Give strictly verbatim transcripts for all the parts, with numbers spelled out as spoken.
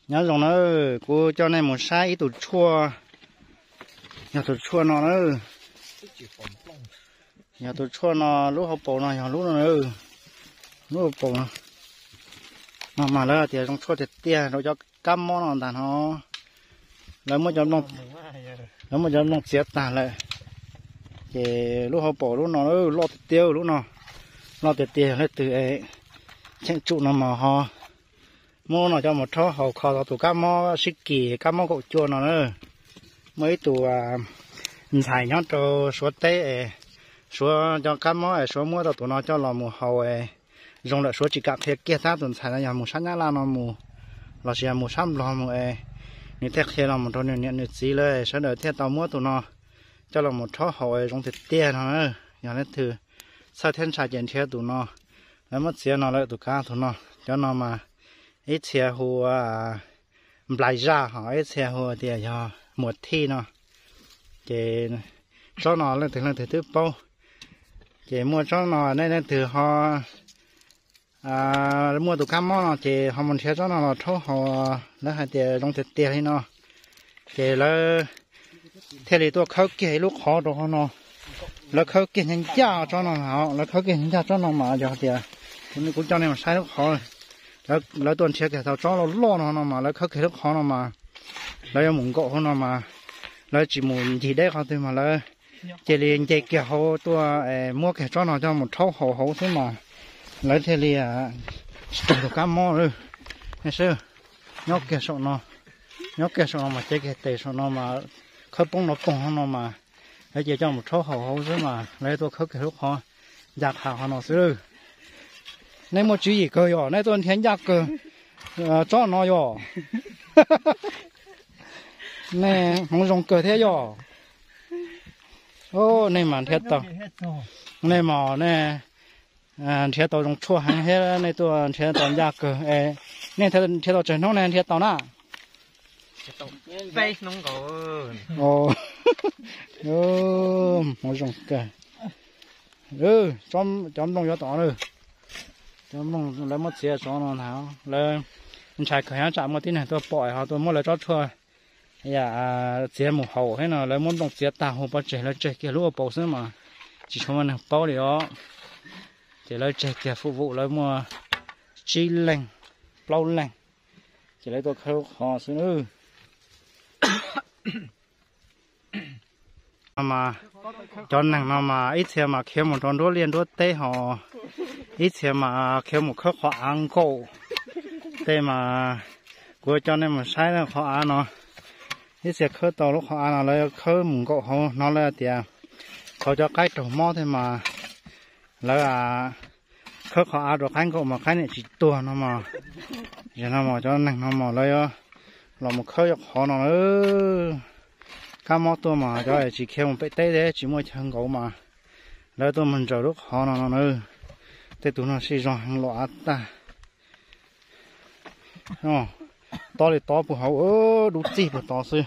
nhớ rồi nó cô cho nên một sai ít tụt chua nhà tụt chua nó nữa nhà tụt chua nó lúc học bổ nó nhà lúc nó nữa lúc học bổ nó mà mà là thì trong chua thì tia nó cho cam món nó tàn nó lấy mới cho nó lấy mới cho nó chết tàn lại thì lúc học bổ lúc nó nó lo tiêu lúc nó lo tiêu tiêu hết từ ấy chẳng trụ nó mà họ mua nó cho một số hậu kho tụ cá mò xích kỳ cá mò cậu chua nó nữa mấy tụ à xài nhót cho số té số cho cá mò số mua tụ nó cho là mù hậu dùng lại số chỉ cặp thiệt kia ta tụ xài là nhà mù sát nhá là nó mù là chỉ mù sát lo mù như thế kia là một trong những những gìเลยsau đó theo tàu mua tụ nó cho là một số hậu dùng thịt tia nó nữa nhà nó thử sau thiên xài chuyện theo tụ nóแล้วมันเสียนอนเลยตุก้าทุนนอจนนอมาไอเสียหัวปลายจ้าหอไอเสียหัวเดียยอหมดที่เนาะเจจ้านอนเลยถึงเลยถึงตื้อเป้าเจมัวจ้านอนในในถือหออ่ามัวตุก้ามอเนาะเจหอมันเสียจ้านอนท้อหอแล้วให้เดียลงเตียให้เนาะเจแล้วเทเลตัวเขาเกยลูกคอตัวเขาเนาะแล้วเขาเก่งยังจ้าจ้านอนเหรอแล้วเขาเก่งยังจ้าจ้านอนมาเดี๋ยวเดี๋ยวคนนี้กูจ้าเนี่ยมันใช้ลูกคอแล้วแล้วตัวเชียร์แกเขาจ้าเราล่อนอนมาแล้วเขาเก่งลูกคอนอนมาแล้วยังหมุนเกาะเขานอนมาแล้วจีหมุนทีได้เขาตัวมาแล้วเจริญเจเกี่ยวเขาตัวเอ่อมั่วแกจ้านอนจ้าหมดเท่าเขาเขาใช่ไหมแล้วเทลีอ่ะตัวก้ามมอเลยไม่ใช่ยกแกสอนอยกแกสอนมาเจแกเตะสอนมาเขาป้องเราป้องเขานอนมาแล้วเจ้าจ้าหมดเท่าเขาเขาใช่ไหมแล้วตัวเขาเกี่ยวเขาอยากหาเขาหน่อยซื้อในหมดจีก็ย่อในตัวเทียนอยากก็จ้าน้อยย่อในของรงเกิดเทียย่อโอ้ในหมันเทียต่อในหมอในอ่าเทียต่อตรงชั่วหางเทียในตัวเทียต่อยากก็เอในเทียเทียต่อเจนน้องในเทียต่อหน้าไปน้องก่อนโอ้โอ้หมอรงเกิดเออจอมจอมต้องยอต่อเลยจอมต้องแล้วมันเสียสองนอนหาวแล้วมันใช้ขยะจับมาที่ไหนตัวปล่อยเขาตัวมันเลยจอดชัวอย่าเสียหมูเขาให้หน่อยแล้วมันต้องเสียตาหัวปลาเจ๋แล้วเจ๋เกี่ยวรู้ว่าเป่าซื้อมาchỉ choมันเป่าเดียวเจ๋แล้วเจ๋เกี่ยวphục vụแล้วมัวจีแรงเปล่าแรงเจ๋แล้วตัวเขาขอซื้อมาจอนนั่งมามาอีเสียมาเขียวหมดตอนรั้วเรียนรั้วเตะหออีเสียมาเขียวหมดเขาขออังโกเตะมากูจอนนี่มันใช้แล้วขออันเนาะอีเสียเขาต่อลูกขออันอะไรเขาหมุนโกเขานอนเลยเดียวเขาจะใกล้ตัวหม้อเท่ามาแล้วอ่ะเขาขออันตัวใกล้ก็มาใกล้เนี่ยจิตตัวเนาะมาอย่างนั้นมาจอนนั่งเนาะมาเลยอ่ะเรามาเขาจะขอเนาะเออcá mò tôi mà cho chỉ kêu một bé té đấy chỉ mua chân gấu màแล้วตัวมันจะลูกคอnó nữaแต่ตัวnó sẽ rong hàng loạt taอ๋อto thì to bù hậu ơ đủ gì bù to sư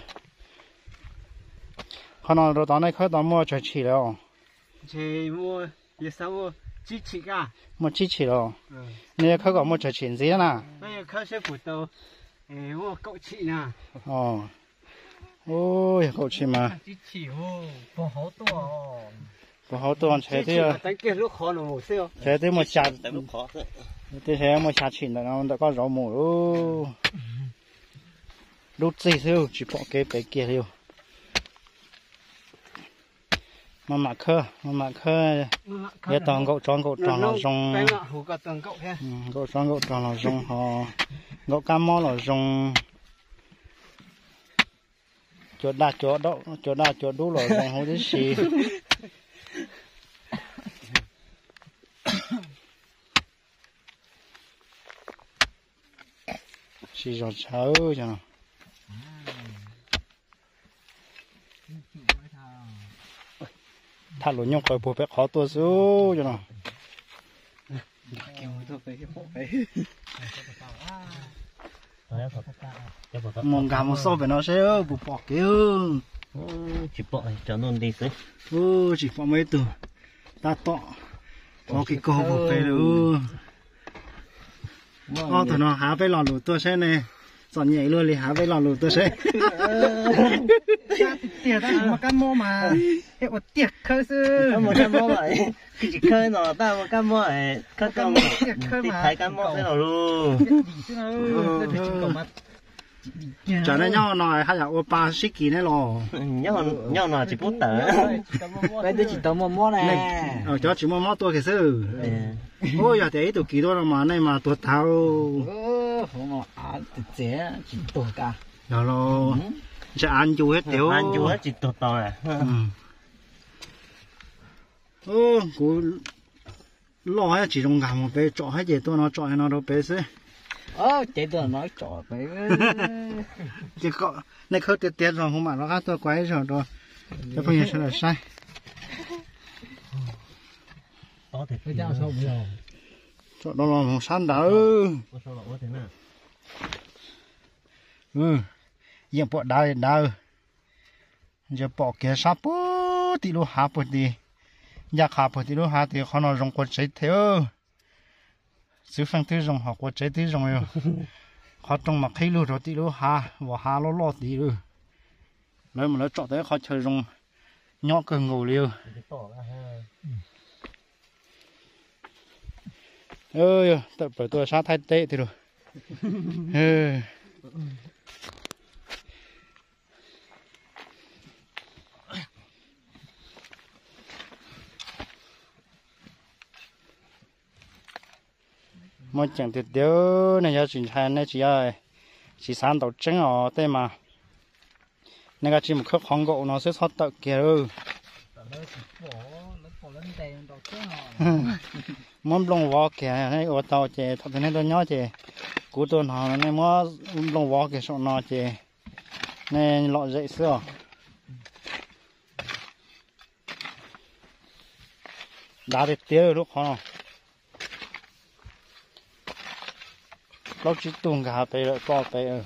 เขานอนเราตอนนี้เขาตอนmua chơi chỉแล้ว chơi mua giờ sao mua chỉ chỉ cả mua chỉ chỉแล้วเนี่ยเขาก็mua chơi chỉ gìนะ bây giờเขาsẽ phụ tàu mua cậu chị nè อ๋อโอ้ยเขาชิมา chỉ chỉ ô bỏ hậu to พอเขาตัวใช้ที่ตั้งเกลูกคอหนูเสียวใช้ที่มาจัดลูกคอที่ใช้มาชาชินแล้วแต่ก็รอหมูดูสิซิวจีบเก็บไปเกี่ยวมาหมักเคอมาหมักเคอเดี๋ยวตอนก็จอนก็จอนเราจงก็จอนก็จอนเราจงหอก็กำมอเราจงchỗ đa chỗ đó chỗ đa chỗ đủ rồi còn không biết gì gì rồi chớ cho nó thà lụi nhóc khỏi buộc phải khó tua số cho nó mong gà một số về nó sẽ bù bọt kêu chỉ bỏ cho nó đi xí ô chỉ bỏ mấy từ ta tọ có cái câu bù về nữa ô tụi nó há phải lò lụt tôi sẽ này chọn nhảy luôn thì há với lò lụt tôi sẽ tiệt ta mà cam mô mà cái một tiệt khơi sư một cam mô vậy chỉ khơi nó ta một cam mô vậy khơi cam mô thấy cam mô thế nào luôn chả nên nhau nói hay là oppa xích kỳ này lò nhau nhau nó chỉ bút tờ đây tôi chỉ tao mua mua này ở chỗ chỉ mua món tôi cái sư ôi giờ thế tụi kỳ đó mà này mà tụi thao không mà ăn thì dễ chỉ tụi cả rồi lo sẽ ăn chú hết tiểu ăn chú hết chỉ tụt tàu à ô cú lo hay chỉ dùng gà một bé chọ hay gì tôi nó chọ hay nó đâu bé xí ơ chế tôi nói chọ bé chỉ có này khơi tiệt tiệt rồi không mà nó khác tôi quấy rồi rồi cái phần này sẽ là sai to thì cái dao sâu rồi chọ đó là một san đỡ ừ giờ bỏ đau đau giờ bỏ kia sắp bố tí lô hạ bố tí giờ hạ bố tí lô hạ thì họ nó rong quật chế theo sự phân thứ rong họ quật chế thứ rong rồi họ trong mặt khi lô rồi tí lô hạ và hạ lô lót tí lô nếu mà nó chọn tới họ chơi rong nhỏ cơ ngủ liêu ơi tập bởi tôi sát thay tệ thì rồi một chẳng tiệt tiêu này giờ chuyển thành này chỉ là chỉ sản tạo trứng ở đây mà này cái chỉ một khớp không gỗ nó sẽ thoát tự kia ư món lông vỏ kìa này ở tàu chè thật thế này tôi nhớ chè cú tôi họ này món lông vỏ kìa sọn nó chè này lọ dậy xưa đá tiệt tiêu lúc họ lúc chỉ tung cảไปrồi toไปเออ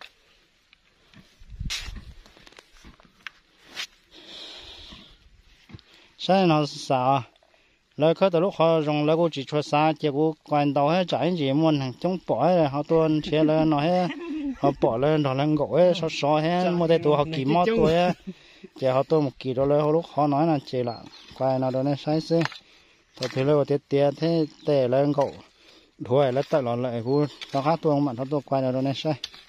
sai nó sao lời khơi từ lúc họ dùng lời cô chỉ cho xa chỉ cô quan đầu hết trái gì muốn hàng chống bỏ rồi họ tuôn chia lên nó hết họ bỏ lên đó lên gỗ hết xóa xóa hết một đây tụi họ kỹ mót tôi hết chỉ họ tôi một kỳ đó lời họ lúc họ nói là chỉ là quay nó đó nên sai xí tôi thấy lời tiết tiết thế tè lên gỗ đuổi lấy tay lọt lại cô tao khác tôi không bạn tao tôi quay nó đó nên sai